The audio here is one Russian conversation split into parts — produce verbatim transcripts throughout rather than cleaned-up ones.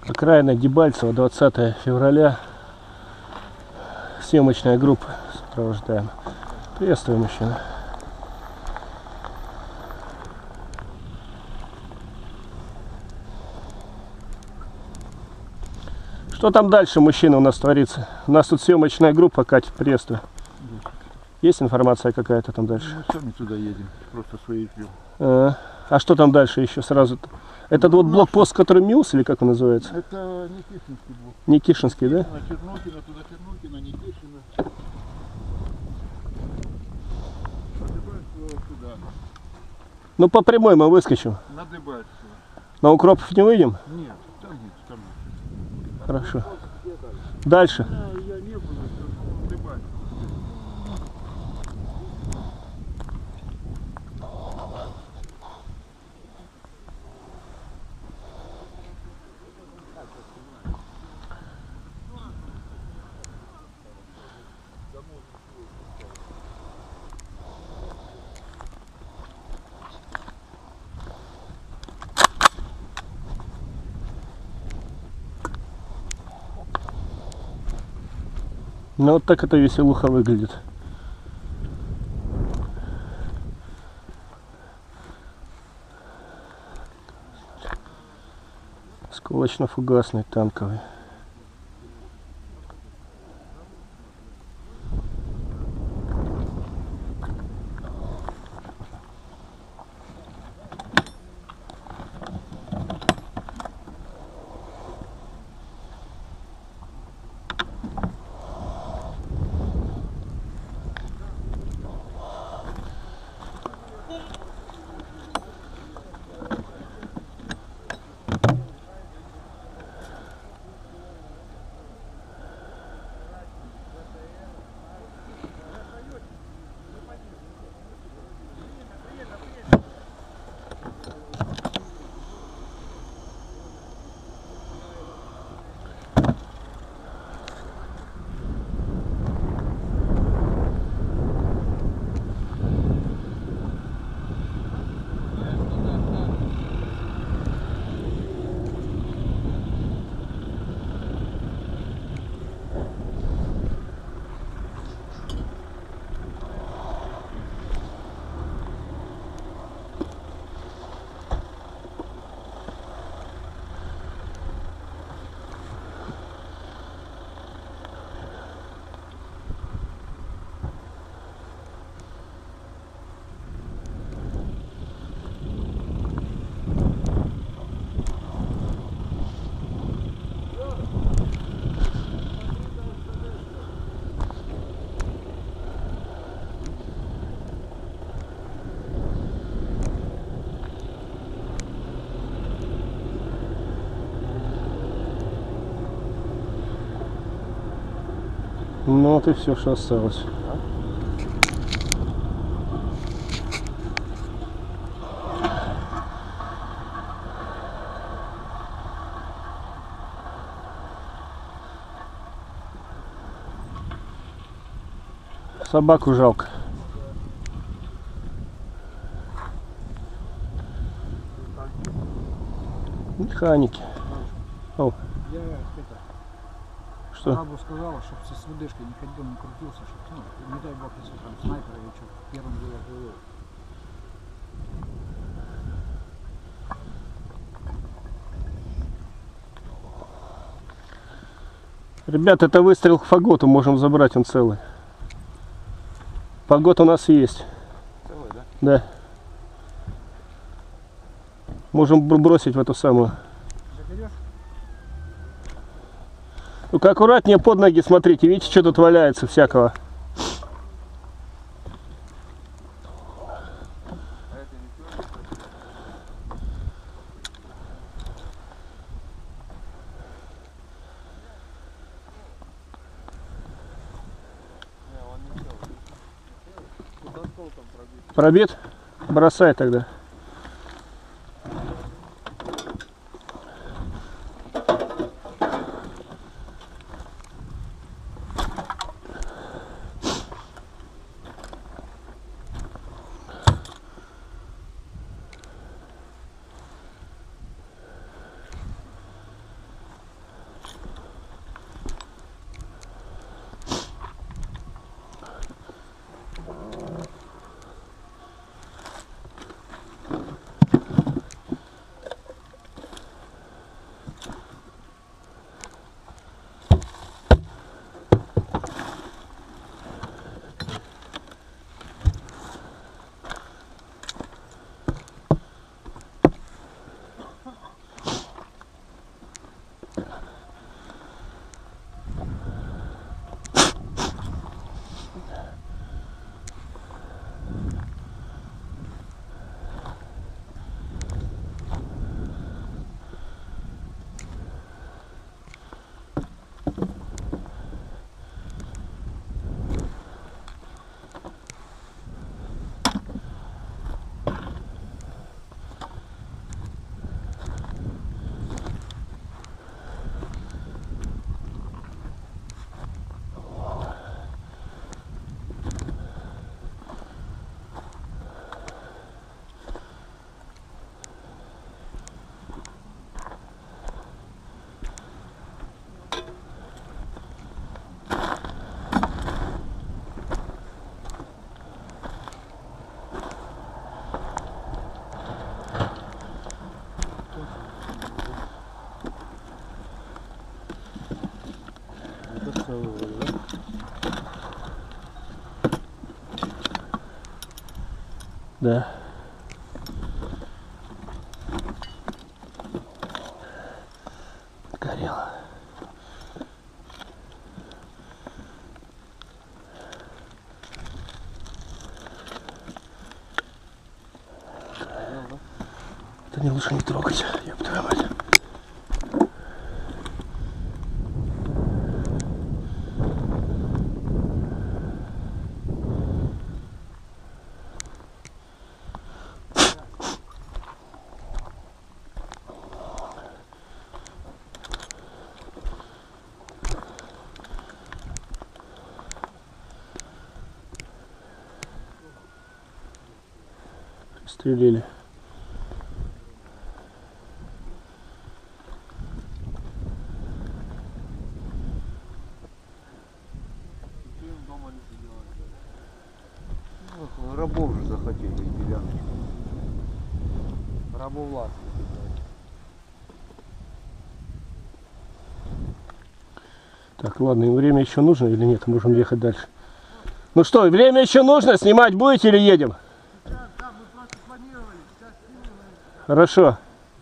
Окраина Дебальцево, двадцатое февраля. Съемочная группа. Сопровождаем. Приветствую, мужчина. Что там дальше, мужчина, у нас творится? У нас тут съемочная группа, Катя, приветствую. Есть информация какая-то там дальше? Мы сами туда едем, просто свои ждем. А, а что там дальше еще сразу? Это ну, вот блокпост, который МИУС, или как он называется? Это Никишинский блок. Никишинский, да? На Чернухина, туда Чернухина, Никишина. Сюда. Ну по прямой мы выскочим. На Дебальцево. На Укропов не выйдем? Нет, там нет, там нет. Хорошо. Дальше. Я, я не был, на Дебальцево. Ну вот так это веселуха выглядит. Осколочно-фугасный, танковый. Ну вот и все, что осталось. Собаку жалко. Механики. О. Я это, что? Бабу сказала, чтобы со СВДшкой не ходил, не крутился, чтобы, ну, не дай бог, если там снайпер или что, первым делом было. Ребят, это выстрел к фаготу, можем забрать, он целый. Фагот у нас есть. Целый, да? Да. Можем бросить в эту самую. Заберешь? Ну-ка аккуратнее под ноги смотрите, видите, что тут валяется всякого. Пробит? Бросай тогда. Да. Горело. Да не, лучше не трогать, ёб твою мать. Пристрелили. Ну, рабов же захотели, беляночку. Рабовластники. Так, ладно, им время еще нужно или нет? Можем ехать дальше. Ну что, время еще нужно? Снимать будете или едем? Да, да, мы просто планировали, сейчас снимем. Хорошо.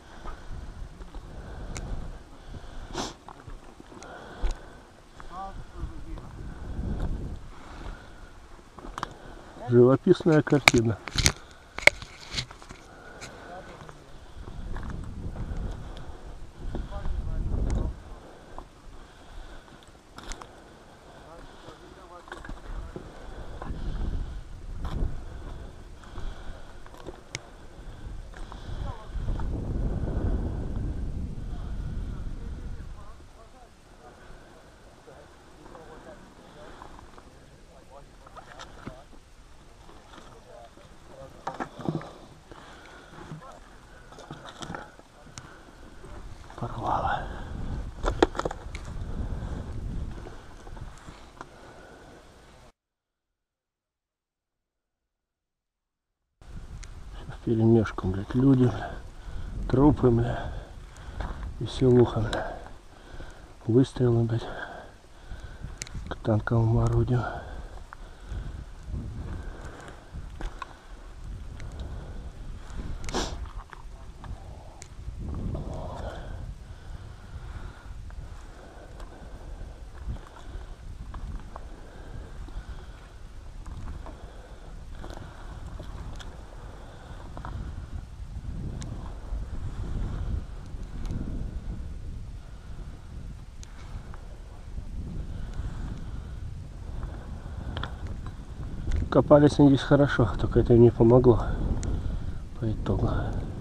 Живописная картина. Порвало. Вперемешку, блядь, люди, бля, трупы, бля, веселуха, бля, выстрелы, блядь, к танковому орудию. Копались они здесь хорошо, только это им не помогло по итогу.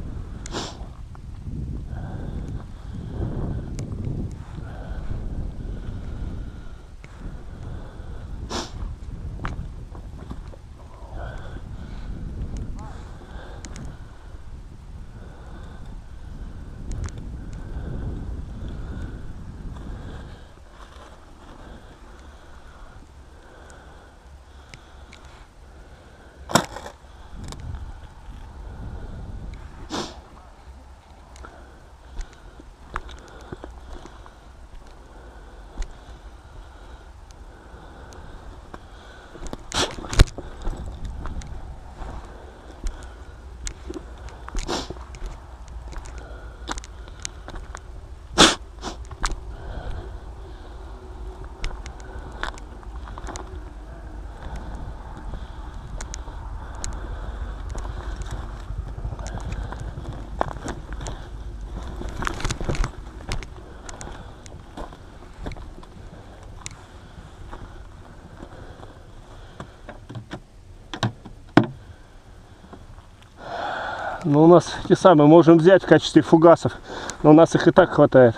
Ну, у нас те самые можем взять в качестве фугасов, но у нас их и так хватает.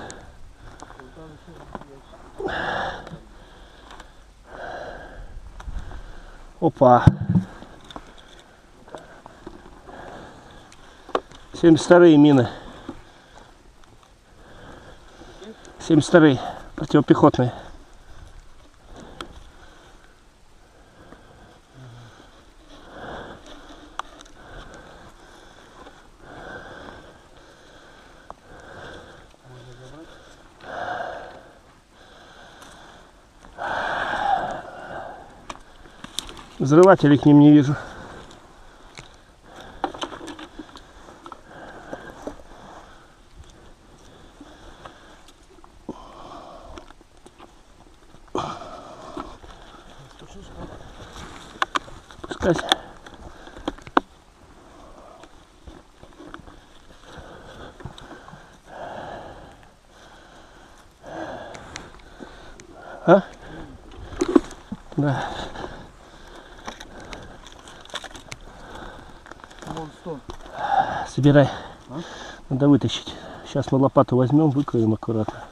Опа. семьдесят вторые мины. семьдесят вторые противопехотные. Взрывателей к ним не вижу. таскать. А? Да. Вон сто. Собирай. А? Надо вытащить. Сейчас мы лопату возьмем, выкроем аккуратно.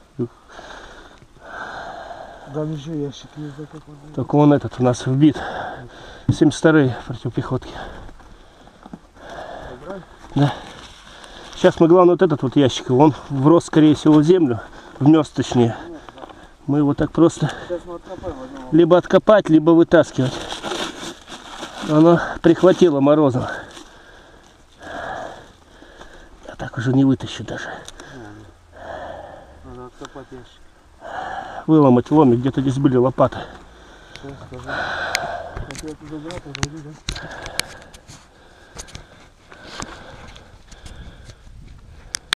Да, еще ящик есть закопан. Только он этот у нас вбит. семьдесят вторые противопехотки. Да. Сейчас мы, главное, вот этот вот ящик, он врос, скорее всего, в землю, вмёс точнее. Мы его так просто либо откопать, либо вытаскивать. Оно прихватило морозом. Я так уже не вытащу даже. Надо откопать ящик. Выломать ломик, где-то здесь были лопаты. Сейчас скажу.